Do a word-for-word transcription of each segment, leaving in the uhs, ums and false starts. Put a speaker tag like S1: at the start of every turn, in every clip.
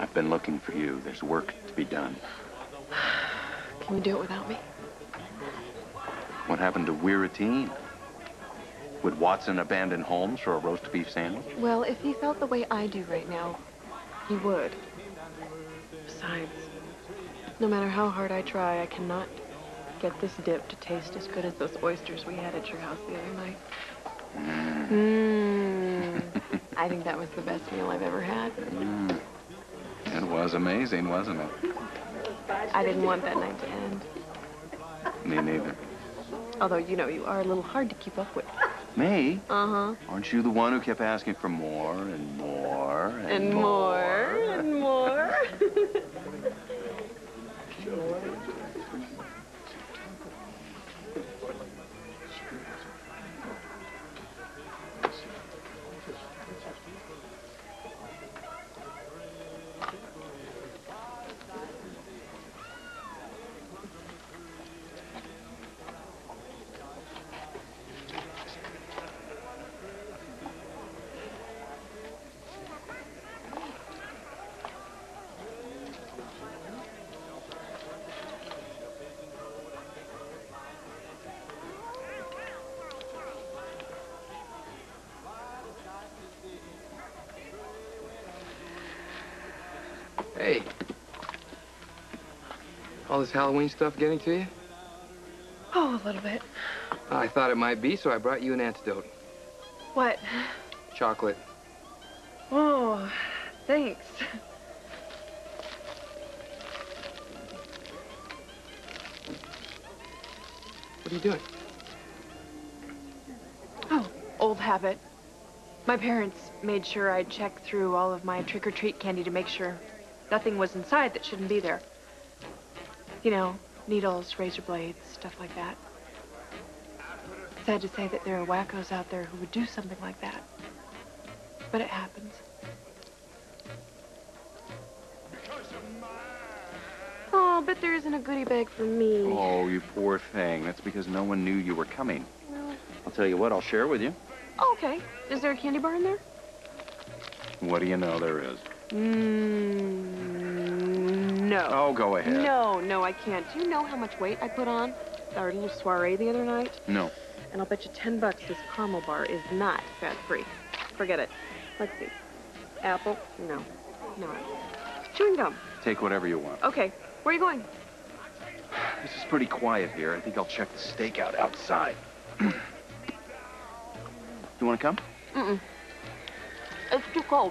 S1: I've been looking for you. There's work to be done.
S2: Can you do it without me?
S1: What happened to We're a Team? Would Watson abandon Holmes for a roast beef sandwich?
S2: Well, if he felt the way I do right now, he would. Besides, no matter how hard I try, I cannot get this dip to taste as good as those oysters we had at your house the other night. Mmm. I think that was the best meal I've ever had.
S1: Mm. It was amazing, wasn't it?
S2: I didn't want that night to end.
S1: Me neither.
S2: Although, you know, you are a little hard to keep up with.
S1: Me?
S2: Uh-huh.
S1: Aren't you the one who kept asking for more and more and,
S2: and more? And more and more.
S3: Hey. All this Halloween stuff getting to you?
S2: Oh, a little bit.
S3: I thought it might be, so I brought you an antidote.
S2: What?
S3: Chocolate.
S2: Oh, thanks.
S3: What are you doing?
S2: Oh, old habit. My parents made sure I'd check through all of my trick-or-treat candy to make sure nothing was inside that shouldn't be there. You know, needles, razor blades, stuff like that. Sad to say that there are wackos out there who would do something like that. But it happens. Oh, but there isn't a goodie bag for me.
S1: Oh, you poor thing. That's because no one knew you were coming.
S2: Well,
S1: I'll tell you what, I'll share with you.
S2: oh, okay. Is there a candy bar in there?
S1: What do you know there is?
S2: Mm, no.
S1: Oh, go ahead.
S2: No, no, I can't. Do you know how much weight I put on our little soiree the other night?
S1: No.
S2: And I'll bet you ten bucks this caramel bar is not fat-free. Forget it. Let's see. Apple? No. No. Chewing gum?
S1: Take whatever you want.
S2: Okay. Where are you going?
S1: This is pretty quiet here. I think I'll check the steak out outside. You want to come?
S2: Mm-mm. It's too cold.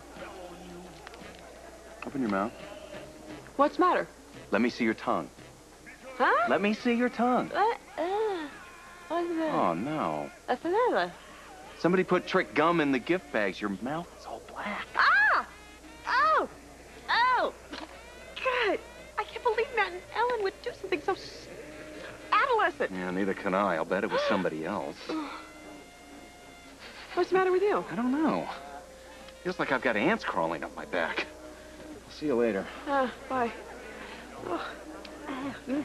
S1: Open your mouth.
S2: What's the matter?
S1: Let me see your tongue.
S2: Huh?
S1: Let me see your tongue.
S2: What? Uh, what's that?
S1: Oh, no.
S2: What's the matter?
S1: Somebody put trick gum in the gift bags. Your mouth is all black.
S2: Ah! Oh! Oh! God! I can't believe Matt and Ellen would do something so s adolescent.
S1: Yeah, neither can I. I'll bet it was somebody else.
S2: What's the matter with you?
S1: I don't know. Feels like I've got ants crawling up my back. I'll see you later.
S2: Ah, uh, bye. Oh. Mm.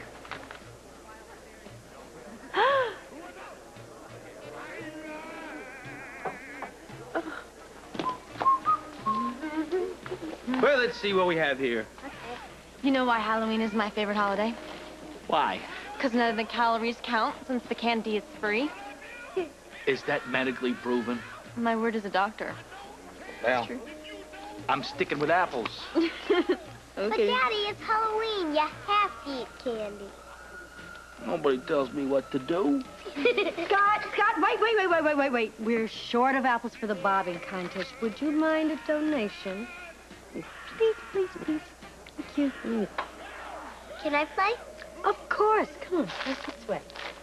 S4: Well, let's see what we have here.
S5: You know why Halloween is my favorite holiday?
S4: Why?
S5: Because none of the calories count since the candy is free.
S4: Is that medically proven?
S5: My word as a doctor.
S4: Well,
S5: True.
S4: I'm sticking with apples.
S5: Okay.
S6: But, Daddy, it's Halloween. You have to eat candy.
S4: Nobody tells me what to do.
S7: Scott, Scott, wait, wait, wait, wait, wait, wait, wait. We're short of apples for the bobbing contest. Would you mind a donation? Please, please, please. Thank you.
S6: Can I play?
S7: Of course. Come on, let's this way.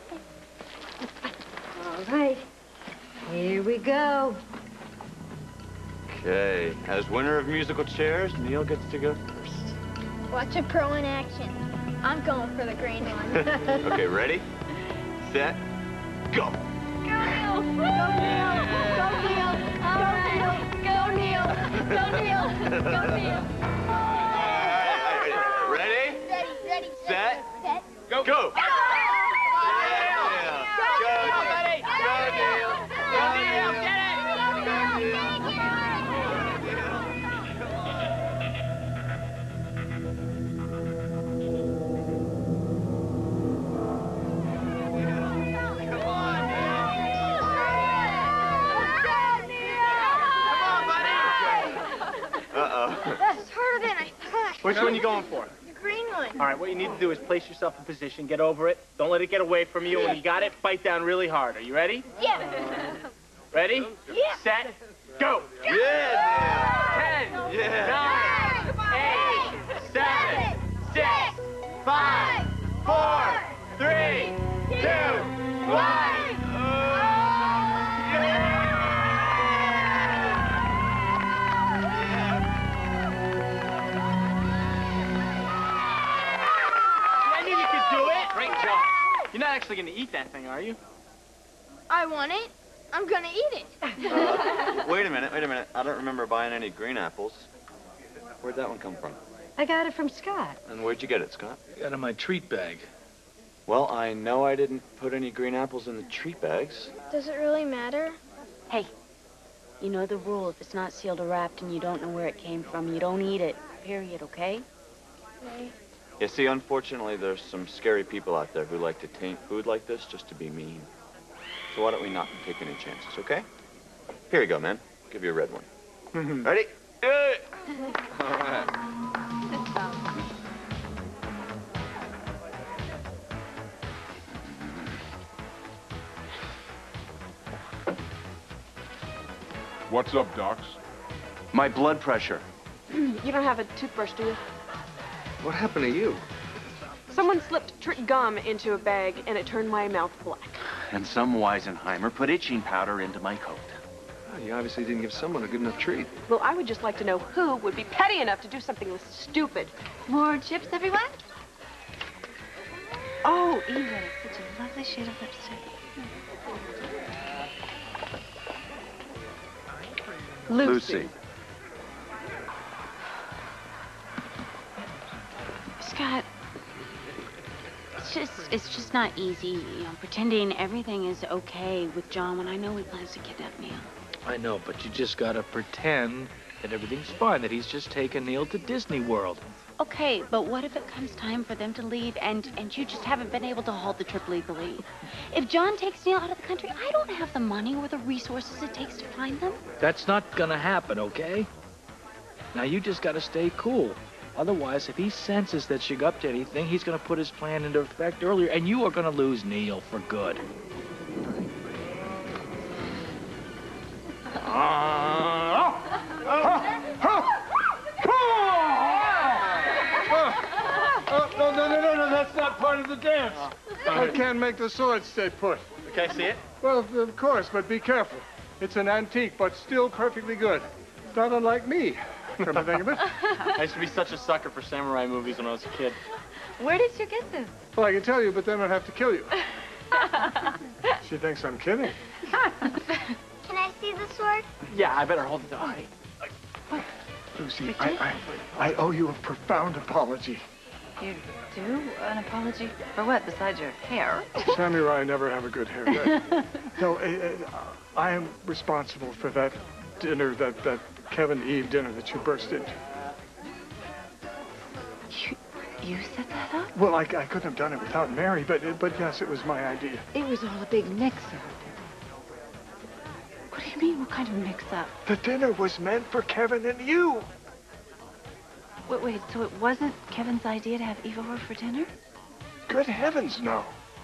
S7: All right. Here we go.
S1: Okay. As winner of musical chairs, Neil gets to go first.
S6: Watch a pro in action. I'm going for the green one.
S1: Okay, ready? Set, go.
S6: Go, Neil! Go, Neil! Go, Neil! Go, Neil! Go, Neil! Go, Neil! Go, Neil!
S1: Ready?
S6: Ready, ready,
S1: Set,
S6: set,
S1: go. Go.
S6: go!
S1: Go, Neil. Go, Neil. Go, Neil. Get it.
S8: Which one you going for?
S6: The green one.
S8: All right, what you need to do is place yourself in position, get over it. Don't let it get away from you. When you got it, bite down really hard. Are you ready?
S6: Yeah.
S8: Ready?
S6: Yeah.
S8: Set, go.
S1: Yeah.
S8: Ten,
S1: Yeah.
S8: nine, eight, seven, six, five, four, three, two, one.
S3: Great job. You're not actually going to eat that thing, are you?
S6: I want it. I'm gonna eat it.
S9: Uh, wait a minute, wait a minute. I don't remember buying any green apples. Where'd that one come from?
S7: I got it from Scott.
S9: And where'd you get it, Scott?
S4: Out of my treat bag.
S9: Well, I know I didn't put any green apples in the treat bags.
S6: Does it really matter?
S10: Hey, you know the rule. If it's not sealed or wrapped and you don't know where it came from, you don't eat it. Period, okay?
S6: Okay.
S9: You see, unfortunately, there's some scary people out there who like to taint food like this just to be mean. So why don't we not take any chances, okay? Here you go, man. I'll give you a red one. Ready? Good. All right.
S11: What's up, Docs?
S1: My blood pressure.
S2: You don't have a toothbrush, do you?
S3: What happened to you?
S2: Someone slipped trick gum into a bag, and it turned my mouth black.
S1: And some Weisenheimer put itching powder into my coat.
S3: Oh, you obviously didn't give someone a good enough treat.
S2: Well, I would just like to know who would be petty enough to do something this stupid.
S6: More chips, everyone?
S10: Oh, Eva, such a lovely shade of lipstick.
S1: Lucy.
S10: Scott, it's just, it's just not easy, you know, pretending everything is okay with John when I know he plans to kidnap Neil.
S4: I know, but you just gotta pretend that everything's fine, that he's just taken Neil to Disney World.
S10: Okay, but what if it comes time for them to leave and, and you just haven't been able to hold the trip legally? If John takes Neil out of the country, I don't have the money or the resources it takes to find them.
S4: That's not gonna happen, okay? Now you just gotta stay cool. Otherwise, if he senses that you're up to anything, he's gonna put his plan into effect earlier, and you are gonna lose Neil for good.
S11: Oh, no, no, no, no, no, that's not part of the dance. I can't make the sword stay put.
S8: Can I see it?
S11: Well, of- of course, but be careful. It's an antique, but still perfectly good. Not unlike me, come to think of it.
S8: I used to be such a sucker for samurai movies when I was a kid.
S6: Where did you get this?
S11: Well, I can tell you, but then I'd have to kill you. She thinks I'm kidding.
S6: Can I see the sword?
S8: Yeah, I better hold it. All right.
S11: Lucy, I, I, I owe you a profound apology.
S12: You do? An apology? For what, besides your hair?
S11: Samurai never have a good haircut. No, uh, uh, I am responsible for that dinner, that, that Kevin Eve dinner that you burst into.
S12: You, you set that up?
S11: Well, I, I couldn't have done it without Mary, but, but yes, it was my idea.
S12: It was all a big mix-up. What do you mean, what kind of mix-up?
S11: The dinner was meant for Kevin and you.
S12: Wait, wait, so it wasn't Kevin's idea to have Eve over for dinner?
S11: Good heavens, no.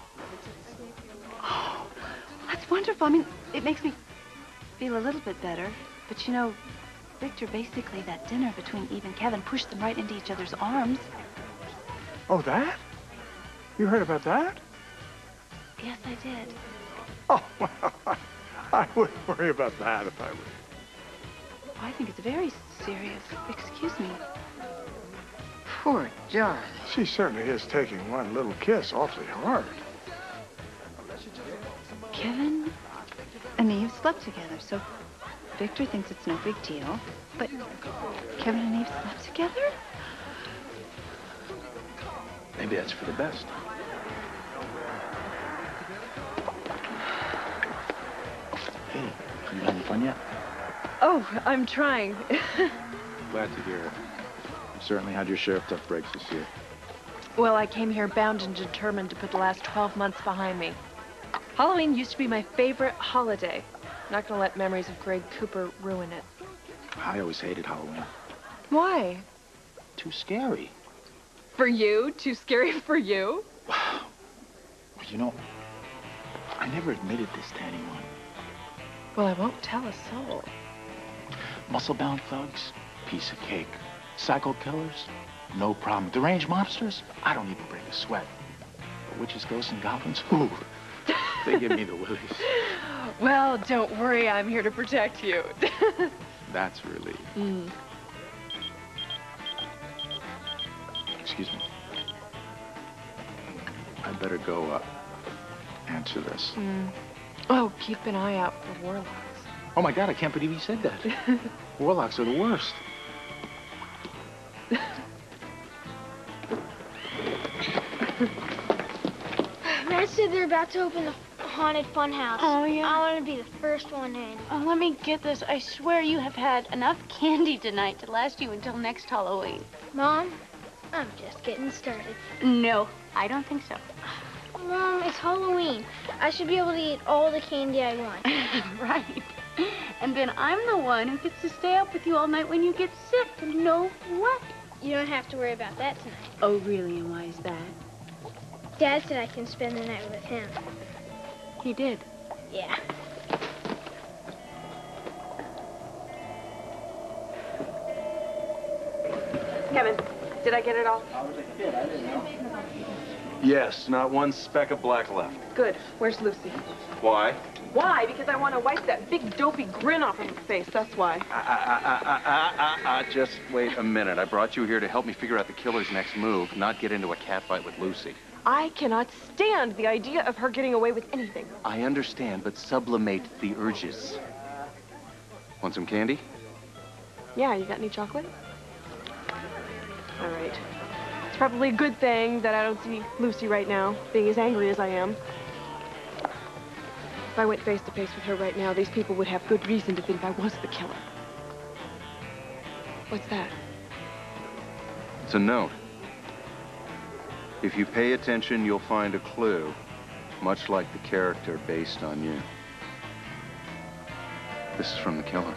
S12: Oh, that's wonderful. I mean, it makes me feel a little bit better. But you know, Victor, basically that dinner between Eve and Kevin pushed them right into each other's arms.
S11: Oh, that? You heard about that?
S12: Yes, I did.
S11: Oh, well, I wouldn't worry about that if I were.
S12: I think it's very serious. Excuse me. Poor John.
S11: She certainly is taking one little kiss awfully hard.
S12: Kevin and Eve slept together, so Victor thinks it's no big deal. But Kevin and Eve slept together?
S4: Maybe that's for the best. Hey, you having fun yet?
S2: Oh, I'm trying.
S4: Glad to hear it. You certainly had your share of tough breaks this year.
S2: Well, I came here bound and determined to put the last twelve months behind me. Halloween used to be my favorite holiday. Not gonna let memories of Greg Cooper ruin it.
S4: I always hated Halloween.
S2: Why?
S4: too scary.
S2: For you? Too scary for you?
S4: Well, you know, I never admitted this to anyone.
S2: Well, I won't tell a soul.
S4: Muscle-bound thugs, piece of cake. Psycho killers, no problem. Deranged mobsters, I don't even break a sweat. But witches, ghosts, and goblins, ooh, they give me the willies.
S2: Well, don't worry, I'm here to protect you.
S4: That's a relief.
S2: Mm.
S4: Excuse me. I better go uh, answer this.
S2: Mm. Oh, keep an eye out for warlocks.
S4: Oh my God, I can't believe you said that. Warlocks are the worst.
S6: Matt said they're about to open the haunted fun house.
S10: Oh, yeah?
S6: I want to be the first one in.
S10: Oh, let me get this. I swear you have had enough candy tonight to last you until next Halloween.
S6: Mom, I'm just getting started.
S10: No, I don't think so.
S6: Mom, it's Halloween. I should be able to eat all the candy I want.
S10: Right. And then I'm the one who gets to stay up with you all night when you get sick. No way.
S6: You don't have to worry about that tonight.
S10: Oh, really? And why is that?
S6: Dad said I can spend the night with him.
S10: He did?
S6: Yeah.
S2: Kevin, did I get it all?
S1: Yes, not one speck of black left.
S2: Good. Where's Lucy?
S1: Why?
S2: Why? Because I want to wipe that big dopey grin off of her face, that's why.
S1: Ah, ah, ah, ah, ah, ah, ah, just wait a minute. I brought you here to help me figure out the killer's next move, not get into a catfight with Lucy.
S2: I cannot stand the idea of her getting away with anything.
S1: I understand, but sublimate the urges. Want some candy?
S2: Yeah, you got any chocolate? All right. It's probably a good thing that I don't see Lucy right now, being as angry as I am. If I went face to face with her right now, these people would have good reason to think I was the killer. What's that?
S1: It's a note. If you pay attention, you'll find a clue, much like the character based on you. This is from the killer.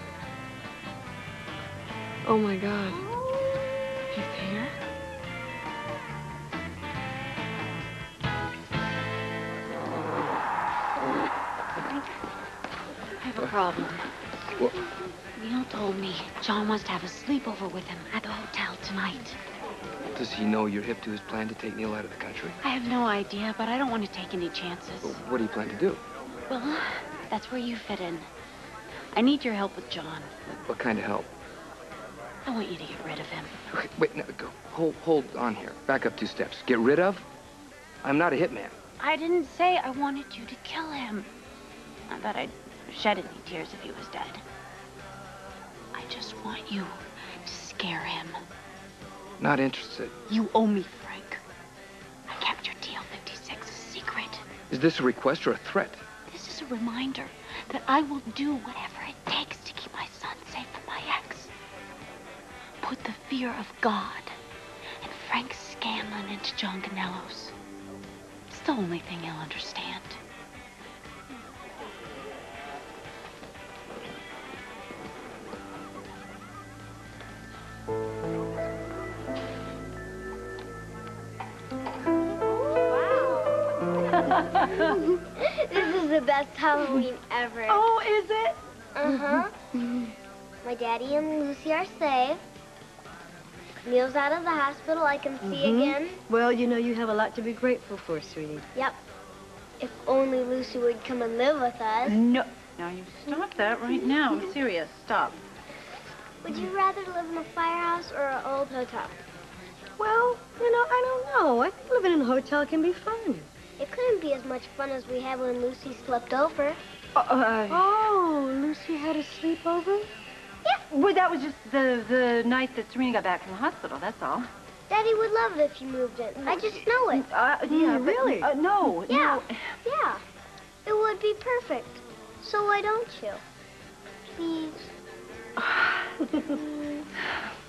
S2: Oh my God. He's here?
S10: I have a problem.
S4: What?
S10: Neil told me John wants to have a sleepover with him at the hotel tonight.
S3: Does he know you're hip to his plan to take Neil out of the country?
S10: I have no idea, but I don't want to take any chances.
S3: Well, what do you plan to do?
S10: Well, that's where you fit in. I need your help with John.
S3: What kind of help?
S10: I want you to get rid of him.
S3: Okay, wait, no, go. Hold, hold on here. Back up two steps. Get rid of? I'm not a hitman.
S10: I didn't say I wanted you to kill him. Not that I'd shed any tears if he was dead. I just want you to scare him.
S3: Not interested.
S10: You owe me, Frank. I kept your T L fifty-six a secret.
S3: Is this a request or a threat?
S10: This is a reminder that I will do whatever it takes to keep my son safe from my ex. Put the fear of God and Frank Scanlon into John Ganello's. It's the only thing he'll understand.
S6: This is the best Halloween ever.
S7: Oh, is it?
S6: Uh-huh. My daddy and Lucy are safe. Neil's out of the hospital. I can see
S7: Mhm.
S6: again.
S7: Well, you know, you have a lot to be grateful for, sweetie.
S6: Yep. If only Lucy would come and live with us.
S10: No. Now you stop that right now. I'm serious. Stop.
S6: Would you rather live in a firehouse or an old hotel?
S7: Well, you know, I don't know. I think living in a hotel can be fun.
S6: It couldn't be as much fun as we had when Lucy slept over.
S7: Uh, oh, Lucy had a sleepover?
S6: Yeah.
S12: Well, that was just the, the night that Serena got back from the hospital, that's all.
S6: Daddy would love it if you moved in. I just know it.
S12: Uh, yeah,
S7: Mm,
S12: but-
S7: really?
S12: Uh, no,
S6: Yeah.
S12: no.
S6: Yeah. It would be perfect. So why don't you? Please.